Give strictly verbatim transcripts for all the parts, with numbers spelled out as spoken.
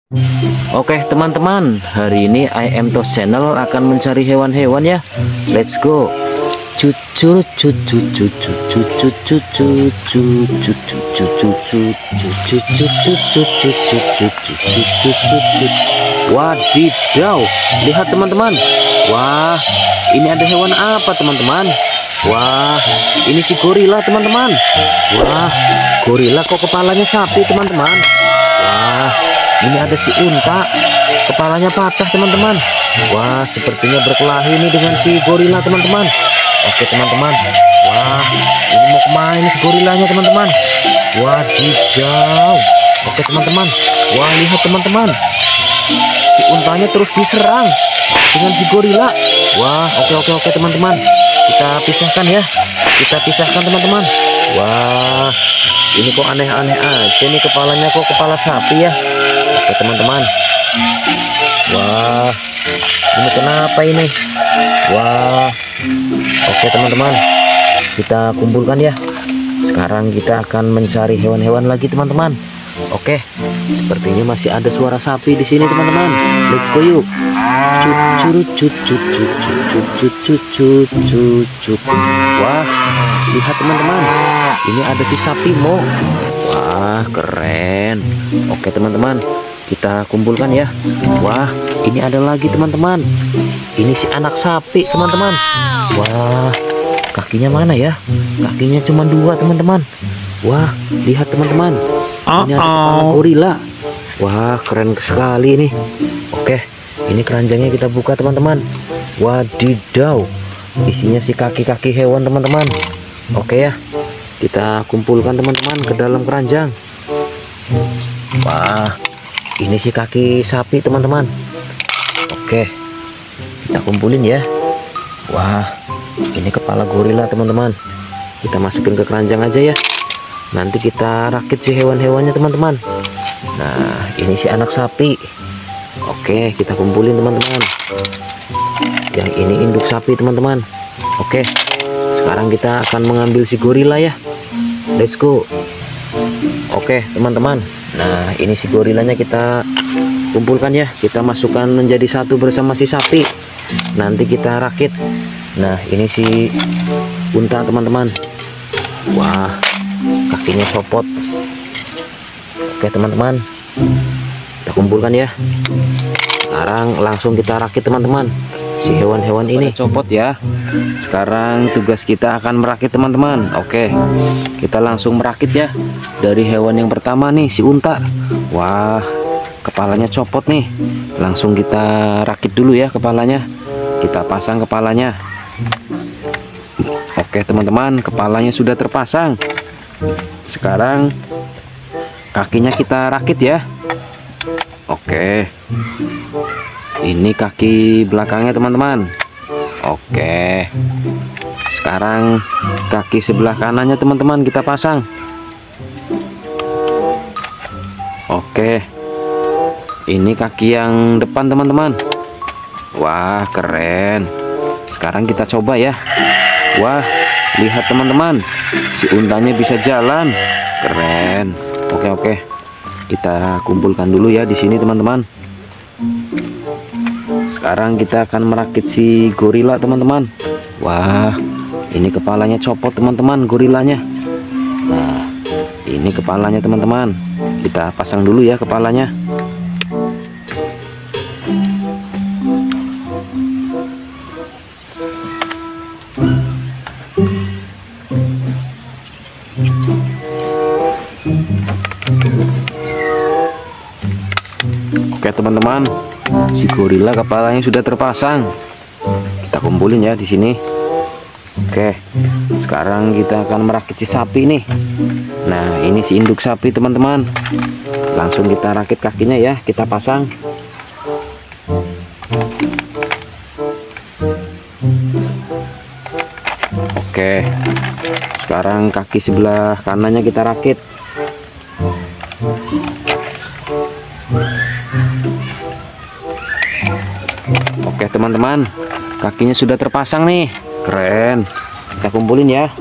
Oke teman-teman, hari ini I am Tos Channel akan mencari hewan-hewan ya. Let's go. Cucu cucu cucu cucu cucu cucu cucu cucu cucu. Wadidaw, lihat teman-teman. Wah, ini ada hewan apa teman-teman? Wah, ini si gorila teman-teman. Wah, gorila kok kepalanya sapi teman-teman. Wah, ini ada si unta, kepalanya patah teman-teman. Wah, sepertinya berkelahi ini dengan si gorila teman-teman. Oke teman-teman. Wah, ini mau kemana ini si gorilanya teman-teman? Wadidaw. Oke teman-teman. Wah, lihat teman-teman, si untanya terus diserang dengan si gorila. Wah, oke oke oke teman-teman. Kita pisahkan ya. Kita pisahkan teman-teman. Wah, ini kok aneh-aneh aja nih kepalanya, kok kepala sapi ya. Oke teman-teman. Wah, ini kenapa ini? Wah, oke teman-teman, kita kumpulkan ya. Sekarang kita akan mencari hewan-hewan lagi teman-teman. Oke, sepertinya masih ada suara sapi di sini teman-teman. Let's go yuk. Cucu cucu cucu cucu cucu cucu. Wah, lihat teman-teman, ini ada si sapi mo. Wah, keren. Oke teman-teman, kita kumpulkan ya. Wah, ini ada lagi teman-teman. Ini si anak sapi teman-teman. Wah, kakinya mana ya? Kakinya cuma dua teman-teman. Wah, lihat teman-teman, ini ada kepala gorila. Wah, keren sekali ini. Oke, ini keranjangnya kita buka teman-teman. Wadidaw, isinya si kaki-kaki hewan teman-teman. Oke ya, kita kumpulkan teman-teman ke dalam keranjang. Wah, ini si kaki sapi teman-teman. Oke, kita kumpulin ya. Wah, ini kepala gorila teman-teman. Kita masukin ke keranjang aja ya. Nanti kita rakit si hewan-hewannya teman-teman. Nah, ini si anak sapi. Oke, kita kumpulin teman-teman. Yang ini induk sapi teman-teman. Oke, sekarang kita akan mengambil si gorila ya. Let's go. Oke teman-teman, nah ini si gorilanya kita kumpulkan ya. Kita masukkan menjadi satu bersama si sapi. Nanti kita rakit. Nah, ini si unta teman-teman. Wah, kakinya copot. Oke teman-teman, kita kumpulkan ya. Sekarang langsung kita rakit teman-teman, si hewan-hewan ini copot ya. Sekarang tugas kita akan merakit teman-teman. Oke, kita langsung merakit ya. Dari hewan yang pertama nih, si unta. Wah, kepalanya copot nih. Langsung kita rakit dulu ya kepalanya. Kita pasang kepalanya. Oke teman-teman, kepalanya sudah terpasang. Sekarang kakinya kita rakit ya. Oke, ini kaki belakangnya teman-teman. Oke, sekarang kaki sebelah kanannya teman-teman kita pasang. Oke, ini kaki yang depan teman-teman. Wah, keren. Sekarang kita coba ya. Wah, lihat teman-teman, si untanya bisa jalan. Keren. Oke oke, kita kumpulkan dulu ya di sini teman-teman. Sekarang kita akan merakit si gorila teman-teman. Wah, ini kepalanya copot teman-teman gorilanya. Nah, ini kepalanya teman-teman. Kita pasang dulu ya kepalanya. Oke teman-teman, si gorila kepalanya sudah terpasang. Kita kumpulin ya di sini. Oke, sekarang kita akan merakit si sapi nih. Nah, ini si induk sapi teman-teman. Langsung kita rakit kakinya ya, kita pasang. Oke, sekarang kaki sebelah kanannya kita rakit. Oke teman-teman, kakinya sudah terpasang nih. Keren. Kita kumpulin ya.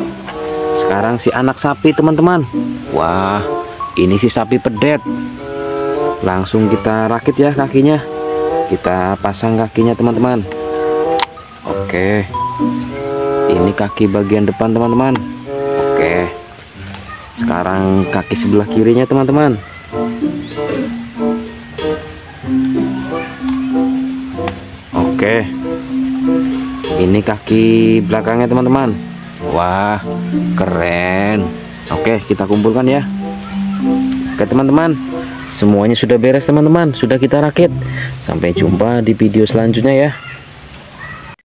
Sekarang si anak sapi teman-teman. Wah, ini si sapi pedet. langsung kita rakit ya kakinya. Kita pasang kakinya teman-teman. Oke, ini kaki bagian depan teman-teman. Oke, sekarang kaki sebelah kirinya teman-teman. Oke, ini kaki belakangnya teman-teman. Wah, keren. Oke, kita kumpulkan ya. Oke teman-teman, semuanya sudah beres teman-teman, sudah kita rakit. Sampai jumpa di video selanjutnya ya.